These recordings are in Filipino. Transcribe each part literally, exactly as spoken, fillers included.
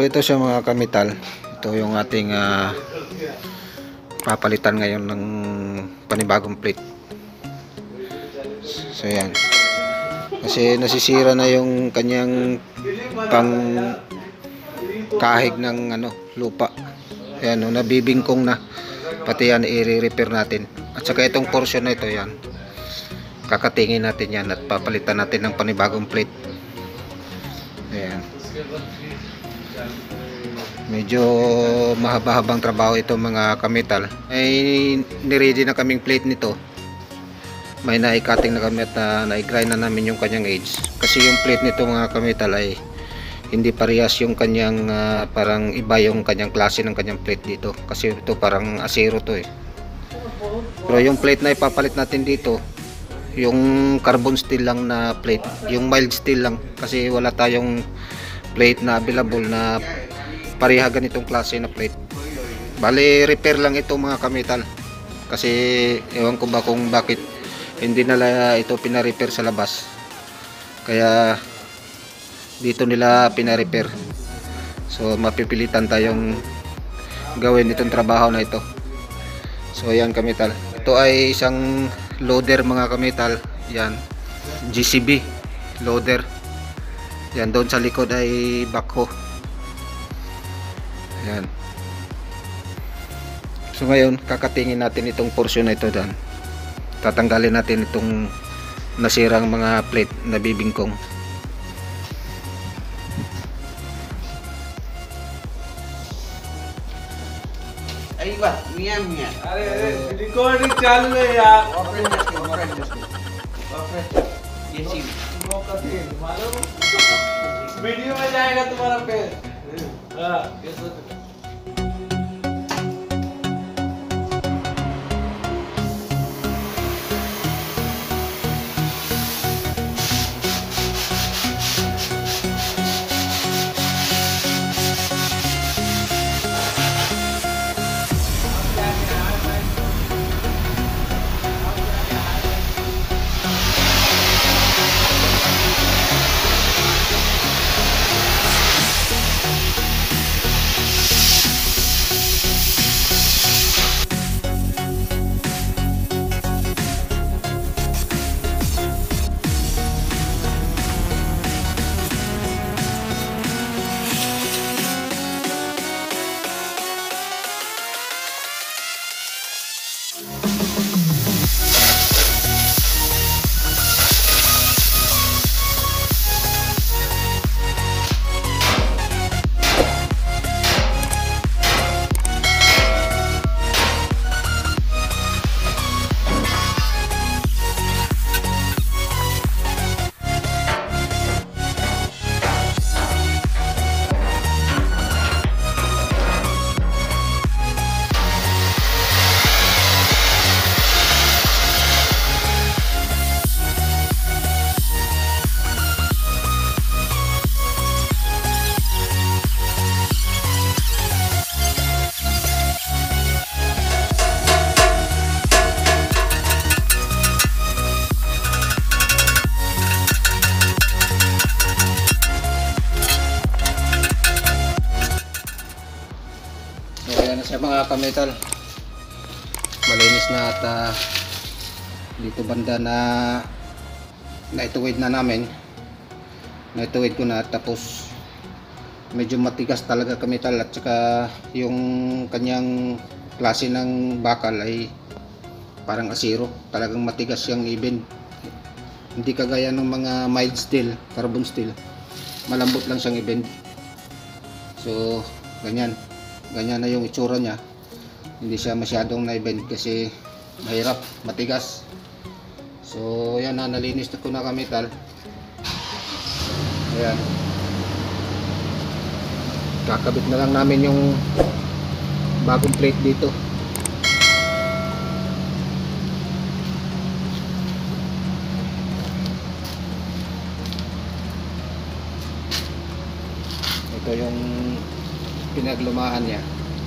ito siya mga kamital. Ito yung ating uh, papalitan ngayon ng panibagong plate. So yan. Kasi nasisira na yung kanyang pang kahig ng ano, lupa. Ayan, no, nabibingkong na. Pati yan i-repair natin. At saka itong portion na ito yan, kakatingin natin yan at papalitan natin ng panibagong plate. Ayan. Medyo mahaba-habang trabaho ito mga kamital. Ay niready na kaming plate nito. May na-cutting na kami at uh, na-grind na namin yung kanyang edge. Kasi yung plate nito mga kamital ay hindi parehas yung kanyang uh, parang iba yung kanyang klase ng kanyang plate dito. Kasi ito parang asero to eh. Pero yung plate na ipapalit natin dito, yung carbon steel lang na plate, yung mild steel lang. Kasi wala tayong plate na available na pareha ganitong klase na plate. Bali repair lang ito mga kamital. Kasi ewan ko ba kung bakit hindi nila ito pina-repair sa labas. Kaya dito nila pina-repair. So mapipilitan tayong gawin itong trabaho na ito. So ayan kamital. Ito ay isang loader mga kamital. Yan. G C B loader. Yan, doon sa likod ay backhoe. Yan. So ngayon kakatingin natin itong portion na ito dan. Tatanggalin natin itong nasirang mga plate na bibingkong. Ay ba, miya miya. अरे अरे रिकॉर्डिंग चालू है यार. ऑपरेट इसके ऑपरेट इसके ऑपरेट ये सी मालूम वीडियो में जाएगा तुम्हारा पेज. हाँ ये सोच. Sa mga kamital, malinis na at uh, dito banda na naituwid na namin, naituwid ko na, tapos medyo matigas talaga kamital at saka yung kanyang klase ng bakal ay parang asiro, talagang matigas yung even, hindi kagaya ng mga mild steel, carbon steel, malambot lang siyang even. So ganyan ganyan na yung itsura niya, hindi siya masyadong na-bend kasi mahirap, matigas. So yan na, nalinis na ko na kamital. Ayan, kakabit na lang namin yung bagong plate dito. Ito yung pinaglumaan niya.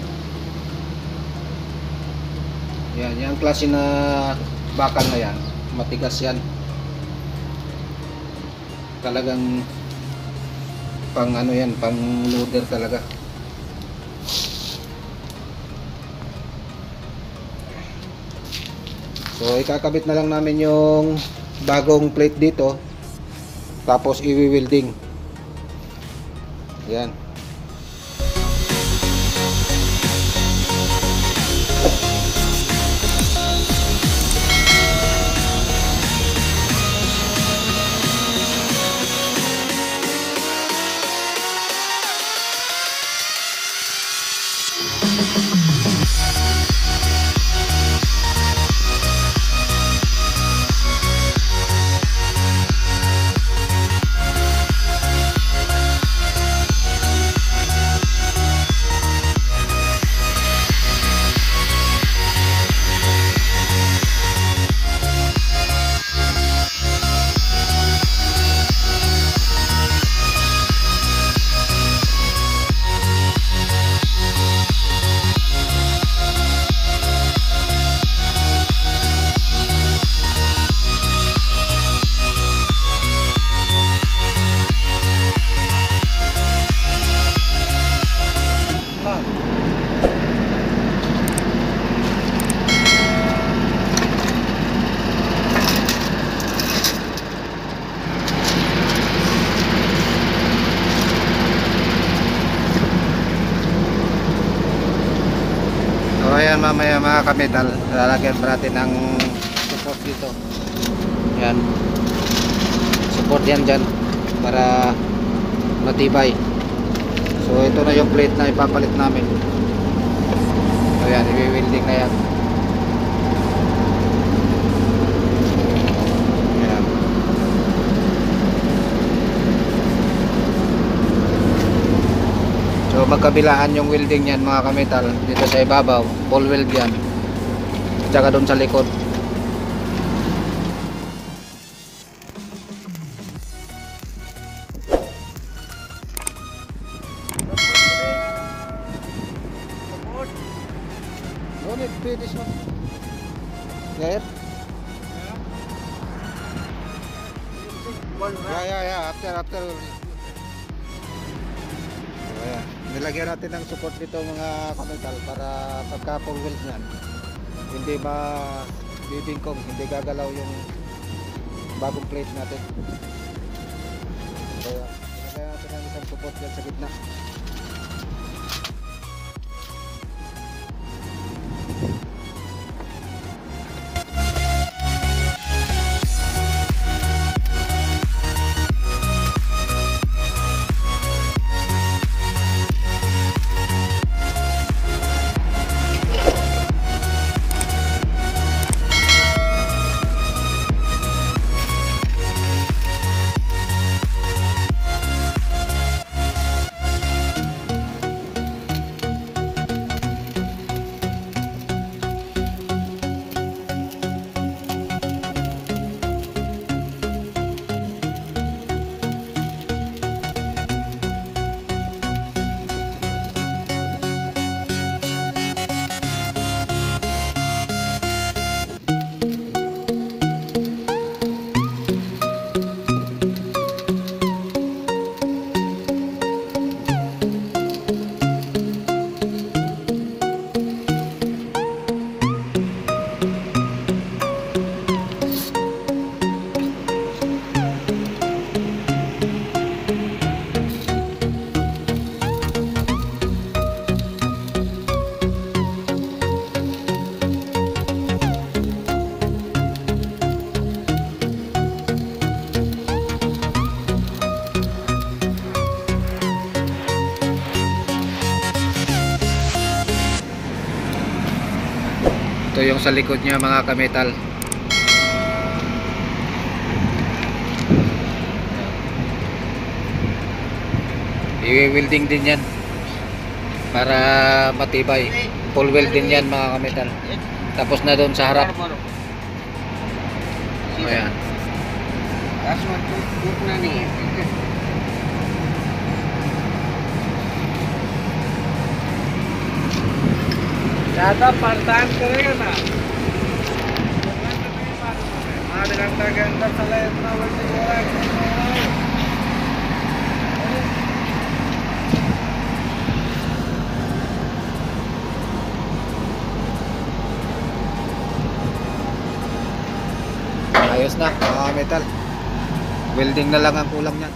Yan, yung klase na bakal na yan, matigas yan. Talagang pang ano yan, pang loader talaga. So ikakabit na lang namin yung bagong plate dito, tapos i-welding. Yan. Ayan, mamaya mga kametal, lalagyan pa natin ng support dito. Yan, support yan dyan para matibay. So ito na yung plate na ipapalit namin. So yan, i-welding na yan. Yan. So magkabilaan yung welding yan mga kametal. Dito sa ibabaw, full weld yan. Tsaka doon sa likod. Bonnet, finish mo. Yeah, yeah, yeah, yeah. After, after. Ayan. Nilagyan natin ng support dito mga kametal para pagka full weld yan, hindi ba bibingkong, hindi gagalaw yung bagong plate natin. Kaya nilagyan natin ng isang support dyan sa gitna. Ito yung sa likod niya mga kametal. I-welding din yan para matibay. Full weld din yan mga kametal. Tapos na doon sa harap. Ayan. ज्यादा परेशान करेगा ना आठ घंटा के अंदर चला इतना वोल्टेज हो रहा है। Ayos na mga metal. Welding na lang ang kulang niyan.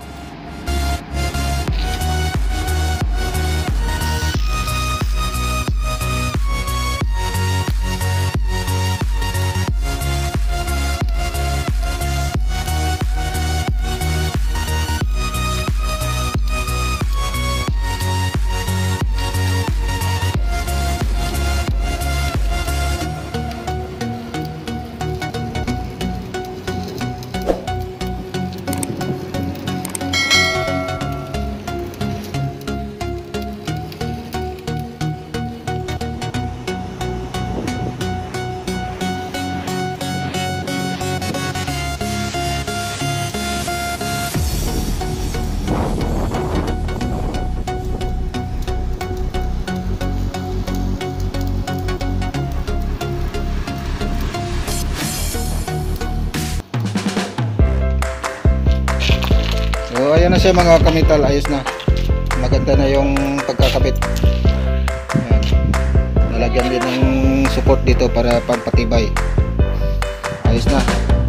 So ayan na siya mga kamital, ayos na. Maganda na yung pagkakabit. Ayan. Nalagyan din ng support dito para pampatibay. Ayos na.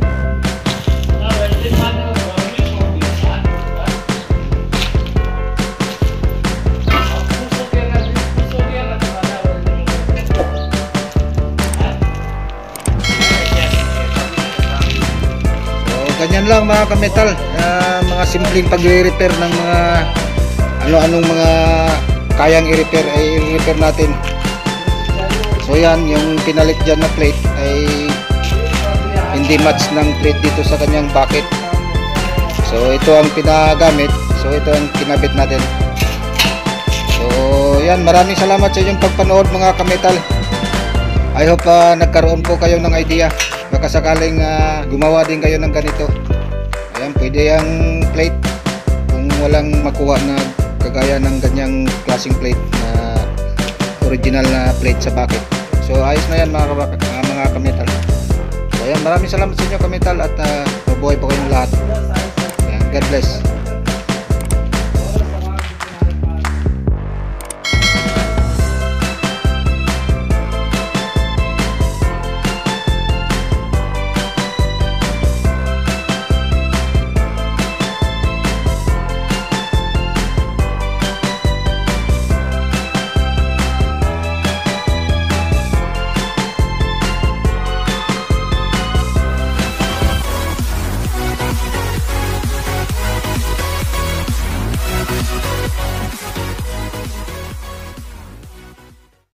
Ganyan lang mga kametal, uh, mga simpleng pag-repair ng mga ano-anong mga kayang i-repair ay i-repair natin. So yan, yung pinalit dyan na plate ay hindi match ng plate dito sa kanyang bucket. So ito ang pinagamit, so ito ang kinabit natin. So yan, maraming salamat sa inyong pagpanood mga kametal. I hope uh, nagkaroon po kayo ng idea. Baka sakaling uh, gumawa din kayo ng ganito. Ayan, pwede yung plate kung walang makuha na kagaya ng ganyang klaseng plate na original na plate sa bucket. So ayos na yan mga, mga, mga kametal. So ayan, maraming salamat sa inyo kametal at uh, mabuhay po kayong lahat. Ayan, God bless.